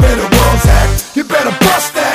where the world's at. You better bust that